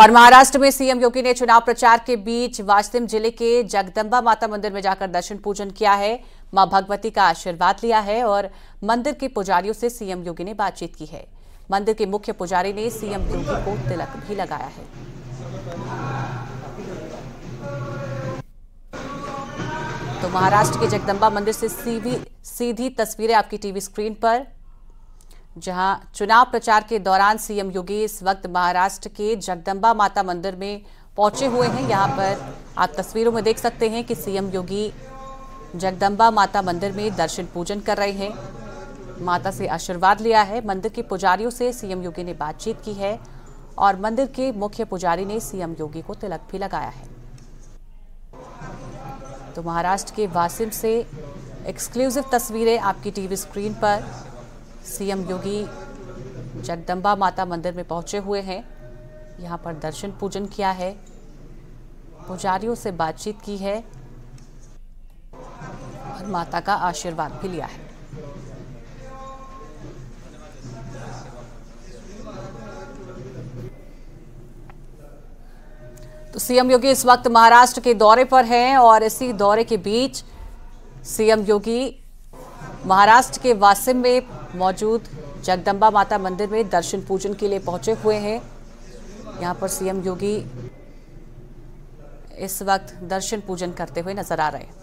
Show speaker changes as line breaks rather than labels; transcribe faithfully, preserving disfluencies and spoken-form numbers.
और महाराष्ट्र में सीएम योगी ने चुनाव प्रचार के बीच वाशिम जिले के जगदंबा माता मंदिर में जाकर दर्शन पूजन किया है, मां भगवती का आशीर्वाद लिया है और मंदिर के पुजारियों से सीएम योगी ने बातचीत की है। मंदिर के मुख्य पुजारी ने सीएम योगी को तिलक भी लगाया है। तो महाराष्ट्र के जगदंबा मंदिर से सीधी सीधी तस्वीरें आपकी टीवी स्क्रीन पर, जहां चुनाव प्रचार के दौरान सीएम योगी इस वक्त महाराष्ट्र के जगदंबा माता मंदिर में पहुंचे हुए हैं। यहां पर आप तस्वीरों में देख सकते हैं कि सीएम योगी जगदंबा माता मंदिर में दर्शन पूजन कर रहे हैं, माता से आशीर्वाद लिया है। मंदिर के पुजारियों से सीएम योगी ने बातचीत की है और मंदिर के मुख्य पुजारी ने सीएम योगी को तिलक भी लगाया है। तो महाराष्ट्र के वाशिम से एक्सक्लूसिव तस्वीरें आपकी टीवी स्क्रीन पर। सीएम योगी जगदंबा माता मंदिर में पहुंचे हुए हैं, यहां पर दर्शन पूजन किया है, पुजारियों से बातचीत की है और माता का आशीर्वाद भी लिया है। तो सीएम योगी इस वक्त महाराष्ट्र के दौरे पर हैं और इसी दौरे के बीच सीएम योगी महाराष्ट्र के वाशिम में मौजूद जगदंबा माता मंदिर में दर्शन पूजन के लिए पहुंचे हुए हैं। यहां पर सीएम योगी इस वक्त दर्शन पूजन करते हुए नजर आ रहे हैं।